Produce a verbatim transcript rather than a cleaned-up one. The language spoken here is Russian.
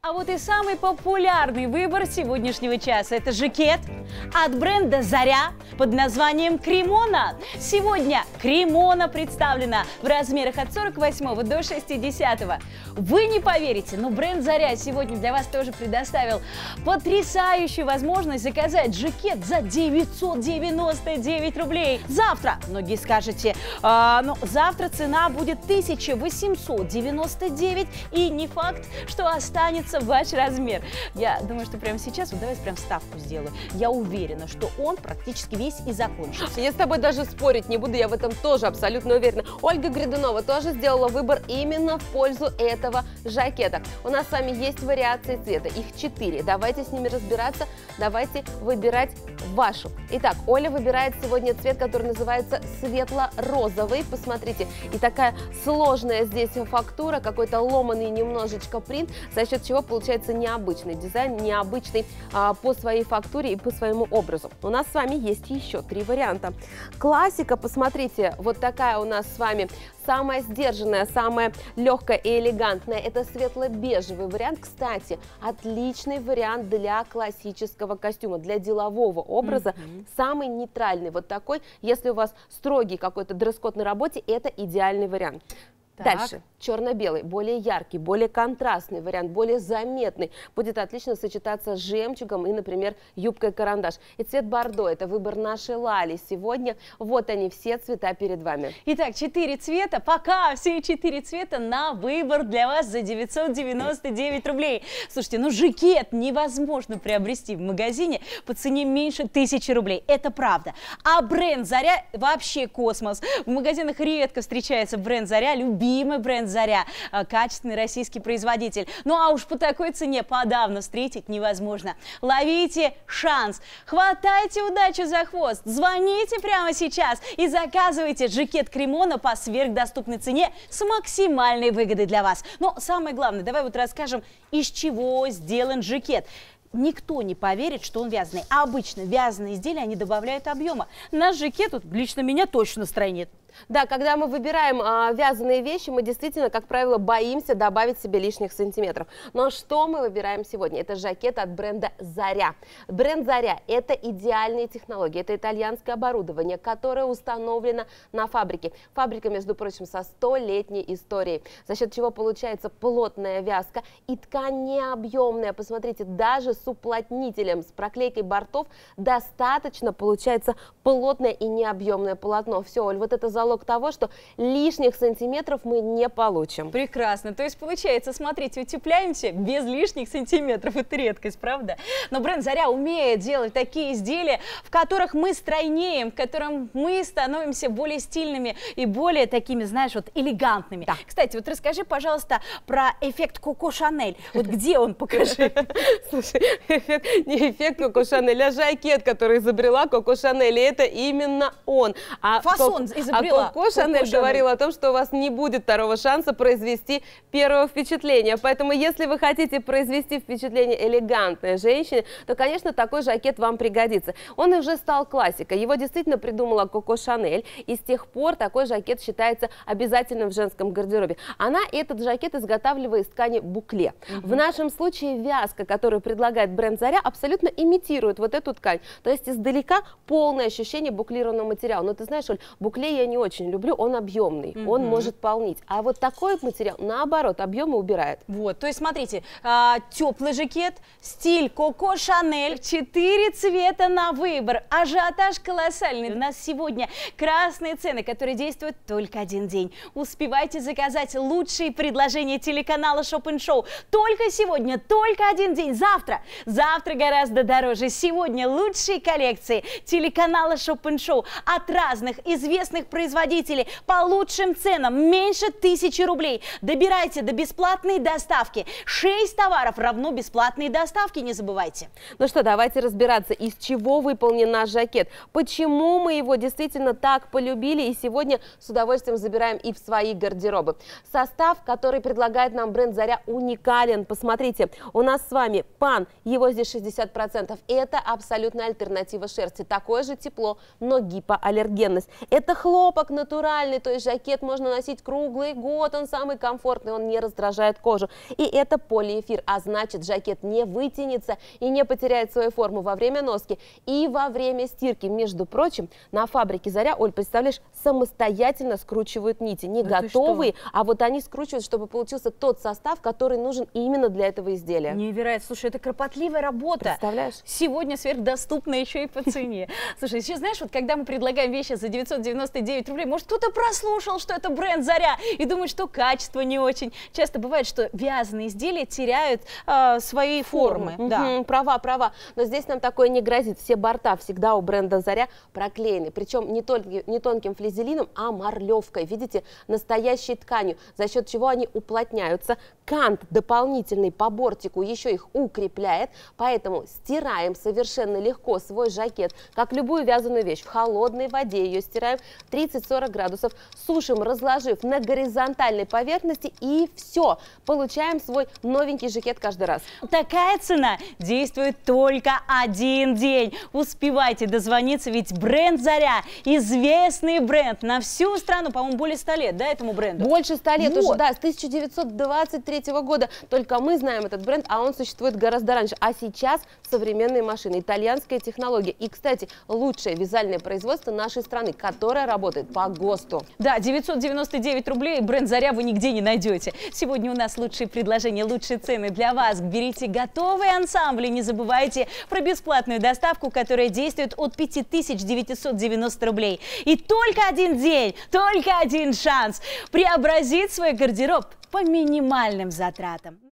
А вот и самый популярный выбор сегодняшнего часа – это жакет от бренда «Заря» под названием «Кремона». Сегодня «Кремона» представлена в размерах от сорок восьмого до шестидесятого. Вы не поверите, но бренд «Заря» сегодня для вас тоже предоставил потрясающую возможность заказать жакет за девятьсот девяносто девять рублей. Завтра, многие скажете, э, ну, завтра цена будет тысяча восемьсот девяносто девять, и не факт, что останется ваш размер. Я думаю, что прямо сейчас, вот давайте прям ставку сделаю. Я уверена, что он практически весь и закончится. Я с тобой даже спорить не буду, я в этом тоже абсолютно уверена. Ольга Гридунова тоже сделала выбор именно в пользу этого жакета. У нас с вами есть вариации цвета, их четыре. Давайте с ними разбираться, давайте выбирать вашу. Итак, Оля выбирает сегодня цвет, который называется светло-розовый. Посмотрите, и такая сложная здесь фактура, какой-то ломаный немножечко принт, за счет чего получается необычный дизайн, необычный а, по своей фактуре и по своему образу. У нас с вами есть еще три варианта. Классика, посмотрите, вот такая у нас с вами самая сдержанная, самая легкая и элегантная. Это светло-бежевый вариант. Кстати, отличный вариант для классического костюма, для делового образа. Mm-hmm. Самый нейтральный, вот такой. Если у вас строгий какой-то дресс-код на работе, это идеальный вариант. Так. Дальше. Черно-белый, более яркий, более контрастный вариант, более заметный. Будет отлично сочетаться с жемчугом и, например, юбкой-карандаш. И цвет бордо – это выбор нашей Лали сегодня. Вот они, все цвета перед вами. Итак, четыре цвета. Пока все четыре цвета на выбор для вас за девятьсот девяносто девять рублей. Слушайте, ну жакет невозможно приобрести в магазине по цене меньше тысячи рублей. Это правда. А бренд «Заря» вообще космос. В магазинах редко встречается бренд «Заря», любимый бренд «Заря», качественный российский производитель. Ну а уж по такой цене подавно встретить невозможно. Ловите шанс, хватайте удачу за хвост, звоните прямо сейчас и заказывайте жакет «Кремона» по сверхдоступной цене с максимальной выгодой для вас. Но самое главное, давай вот расскажем, из чего сделан жакет. Никто не поверит, что он вязаный. А обычно вязаные изделия, они добавляют объема. Наш жакет, вот, лично меня точно настроение. Да, когда мы выбираем а, вязаные вещи, мы действительно, как правило, боимся добавить себе лишних сантиметров. Но что мы выбираем сегодня? Это жакет от бренда «Заря». Бренд «Заря» – это идеальные технологии, это итальянское оборудование, которое установлено на фабрике. Фабрика, между прочим, со столетней историей, за счет чего получается плотная вязка и ткань необъемная. Посмотрите, даже с уплотнителем, с проклейкой бортов достаточно получается плотное и необъемное полотно. Все, Оль, вот это залог того, что лишних сантиметров мы не получим. Прекрасно. То есть получается, смотрите, утепляемся без лишних сантиметров. Это редкость, правда? Но бренд «Заря» умеет делать такие изделия, в которых мы стройнеем, в которых мы становимся более стильными и более такими, знаешь, вот элегантными. Да. Кстати, вот расскажи, пожалуйста, про эффект Коко Шанель. Вот где он, покажи. Слушай, не эффект Коко Шанель, а жакет, который изобрела Коко Шанель, и это именно он. Фасон изобрела. А Коко Шанель говорила о том, что у вас не будет второго шанса произвести первого впечатления. Поэтому, если вы хотите произвести впечатление элегантной женщины, то, конечно, такой жакет вам пригодится. Он уже стал классикой. Его действительно придумала Коко Шанель, и с тех пор такой жакет считается обязательным в женском гардеробе. Она этот жакет изготавливает из ткани букле. Угу. В нашем случае вязка, которую предлагает бренд «Заря», абсолютно имитирует вот эту ткань. То есть издалека полное ощущение буклированного материала. Но ты знаешь, Оль, букле я не очень люблю, он объемный, mm-hmm. он может полнить. А вот такой материал, наоборот, объемы убирает. Вот, то есть, смотрите, а, теплый жакет, стиль Коко Шанель, четыре цвета на выбор, ажиотаж колоссальный. У нас сегодня красные цены, которые действуют только один день. Успевайте заказать лучшие предложения телеканала Шоп энд Шоу. Только сегодня, только один день. Завтра, завтра гораздо дороже. Сегодня лучшие коллекции телеканала Шоп энд Шоу от разных известных производителей по лучшим ценам, меньше тысячи рублей. Добирайте до бесплатной доставки. шесть товаров равно бесплатной доставки, не забывайте. Ну что, давайте разбираться, из чего выполнен наш жакет, почему мы его действительно так полюбили и сегодня с удовольствием забираем и в свои гардеробы. Состав, который предлагает нам бренд «Заря», уникален. Посмотрите, у нас с вами пан, его здесь шестьдесят процентов. Это абсолютная альтернатива шерсти. Такое же тепло, но гипоаллергенность. Это хлопок. хлопок натуральный, то есть жакет можно носить круглый год, он самый комфортный, он не раздражает кожу. И это полиэфир, а значит, жакет не вытянется и не потеряет свою форму во время носки и во время стирки. Между прочим, на фабрике «Заря», Оль, представляешь, самостоятельно скручивают нити, не да готовые, а вот они скручивают, чтобы получился тот состав, который нужен именно для этого изделия. Невероятно. Слушай, это кропотливая работа. Представляешь? Сегодня сверхдоступна еще и по цене. Слушай, сейчас знаешь, вот когда мы предлагаем вещи за девятьсот девяносто девять рублей, может, кто-то прослушал, что это бренд «Заря» и думает, что качество не очень. Часто бывает, что вязаные изделия теряют э, свои формы. Угу, Да. Права, права. Но здесь нам такое не грозит. Все борта всегда у бренда «Заря» проклеены. Причем не, только, не тонким флизелином, а марлевкой. Видите, настоящей тканью, за счет чего они уплотняются. Кант дополнительный по бортику еще их укрепляет. Поэтому стираем совершенно легко свой жакет, как любую вязаную вещь. В холодной воде ее стираем тридцать-сорок градусов. Сушим, разложив на горизонтальной поверхности, и все. Получаем свой новенький жакет каждый раз. Такая цена действует только один день. Успевайте дозвониться, ведь бренд «Заря» известный бренд на всю страну, по-моему, более ста лет, да, этому бренду? Больше ста лет вот. уже, да, с тысяча девятьсот двадцать третьего года. Только мы знаем этот бренд, а он существует гораздо раньше. А сейчас современные машины, итальянская технология. И, кстати, лучшее вязальное производство нашей страны, которое работает по ГОСТу. Да, девятьсот девяносто девять рублей, бренд «Заря» вы нигде не найдете. Сегодня у нас лучшие предложения, лучшие цены для вас. Берите готовые ансамбли, не забывайте про бесплатную доставку, которая действует от пяти тысяч девятисот девяноста рублей. И только один день, только один шанс преобразить свой гардероб по минимальным затратам.